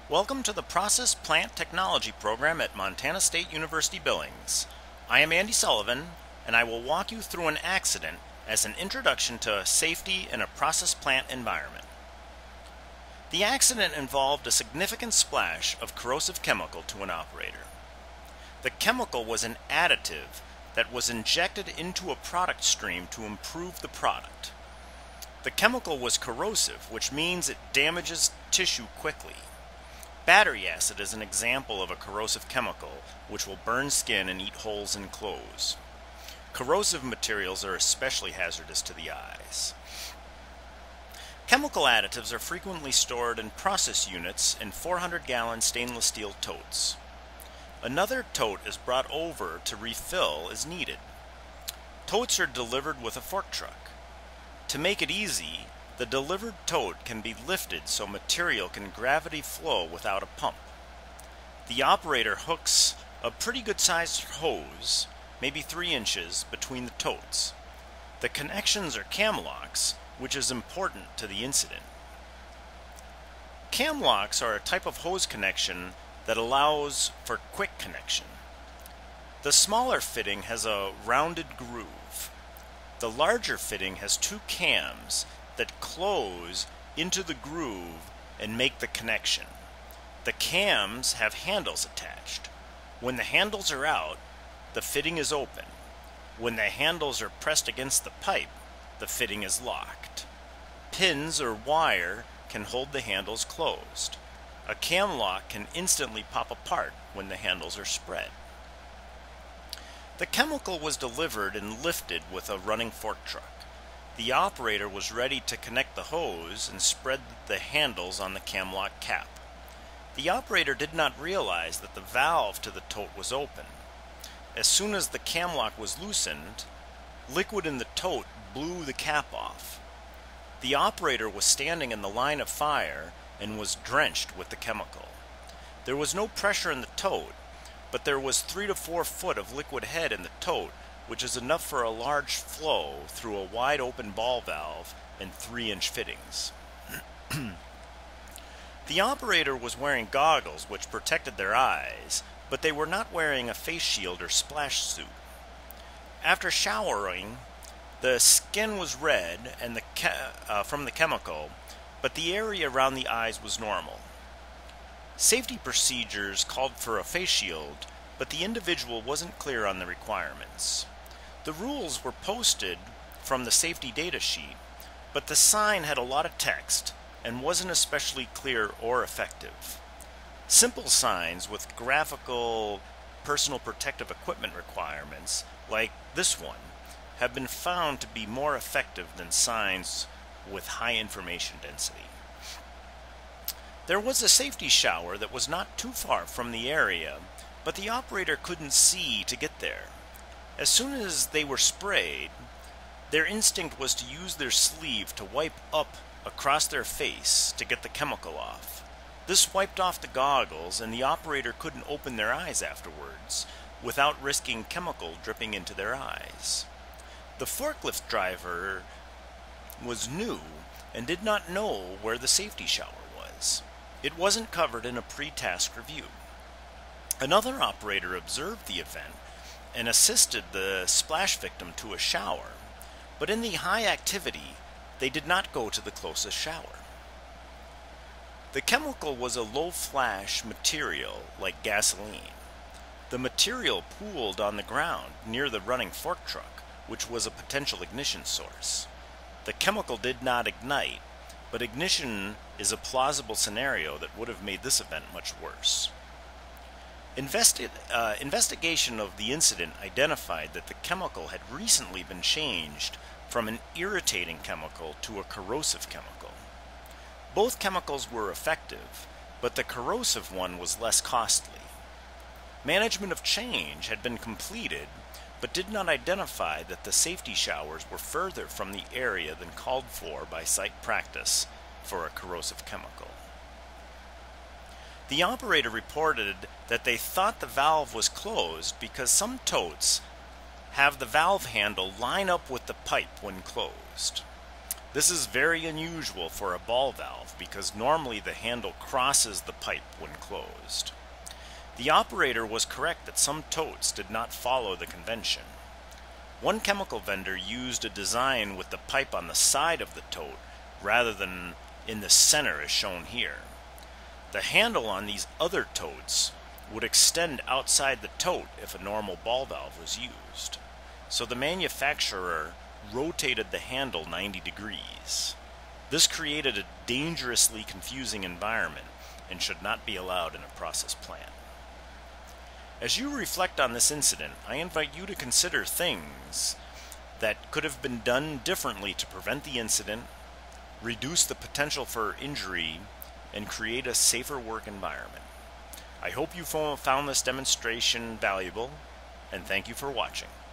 Welcome to the Process Plant Technology program at Montana State University Billings. I am Andy Sullivan, and I will walk you through an accident as an introduction to safety in a process plant environment. The accident involved a significant splash of corrosive chemical to an operator. The chemical was an additive that was injected into a product stream to improve the product. The chemical was corrosive, which means it damages tissue quickly. Battery acid is an example of a corrosive chemical which will burn skin and eat holes in clothes. Corrosive materials are especially hazardous to the eyes. Chemical additives are frequently stored in process units in 400-gallon stainless steel totes. Another tote is brought over to refill as needed. Totes are delivered with a fork truck. To make it easy, the delivered tote can be lifted so material can gravity flow without a pump. The operator hooks a pretty good sized hose, maybe 3 inches, between the totes. The connections are cam locks, which is important to the incident. Cam locks are a type of hose connection that allows for quick connection. The smaller fitting has a rounded groove. The larger fitting has 2 cams that close into the groove and make the connection. The cams have handles attached. When the handles are out, the fitting is open. When the handles are pressed against the pipe, the fitting is locked. Pins or wire can hold the handles closed. A cam lock can instantly pop apart when the handles are spread. The chemical was delivered and lifted with a running fork truck. The operator was ready to connect the hose and spread the handles on the cam lock cap. The operator did not realize that the valve to the tote was open. As soon as the cam lock was loosened, liquid in the tote blew the cap off. The operator was standing in the line of fire and was drenched with the chemical. There was no pressure in the tote, but there was 3 to 4 foot of liquid head in the tote, which is enough for a large flow through a wide open ball valve and 3-inch fittings. The operator was wearing goggles which protected their eyes, but they were not wearing a face shield or splash suit. After showering, the skin was red and from the chemical, but the area around the eyes was normal. Safety procedures called for a face shield, but the individual wasn't clear on the requirements. The rules were posted from the safety data sheet, but the sign had a lot of text and wasn't especially clear or effective. Simple signs with graphical personal protective equipment requirements, like this one, have been found to be more effective than signs with high information density. There was a safety shower that was not too far from the area, but the operator couldn't see to get there. As soon as they were sprayed, their instinct was to use their sleeve to wipe up across their face to get the chemical off. This wiped off the goggles, and the operator couldn't open their eyes afterwards without risking chemical dripping into their eyes. The forklift driver was new and did not know where the safety shower was. It wasn't covered in a pre-task review. Another operator observed the event and assisted the splash victim to a shower, but in the high activity, they did not go to the closest shower. The chemical was a low-flash material like gasoline. The material pooled on the ground near the running fork truck, which was a potential ignition source. The chemical did not ignite, but ignition is a plausible scenario that would have made this event much worse. Investigation of the incident identified that the chemical had recently been changed from an irritating chemical to a corrosive chemical. Both chemicals were effective, but the corrosive one was less costly. Management of change had been completed, but did not identify that the safety showers were further from the area than called for by site practice for a corrosive chemical. The operator reported that they thought the valve was closed because some totes have the valve handle line up with the pipe when closed. This is very unusual for a ball valve because normally the handle crosses the pipe when closed. The operator was correct that some totes did not follow the convention. One chemical vendor used a design with the pipe on the side of the tote rather than in the center as shown here. The handle on these other totes would extend outside the tote if a normal ball valve was used. So the manufacturer rotated the handle 90 degrees. This created a dangerously confusing environment and should not be allowed in a process plant. As you reflect on this incident, I invite you to consider things that could have been done differently to prevent the incident, reduce the potential for injury, and create a safer work environment. I hope you found this demonstration valuable, and thank you for watching.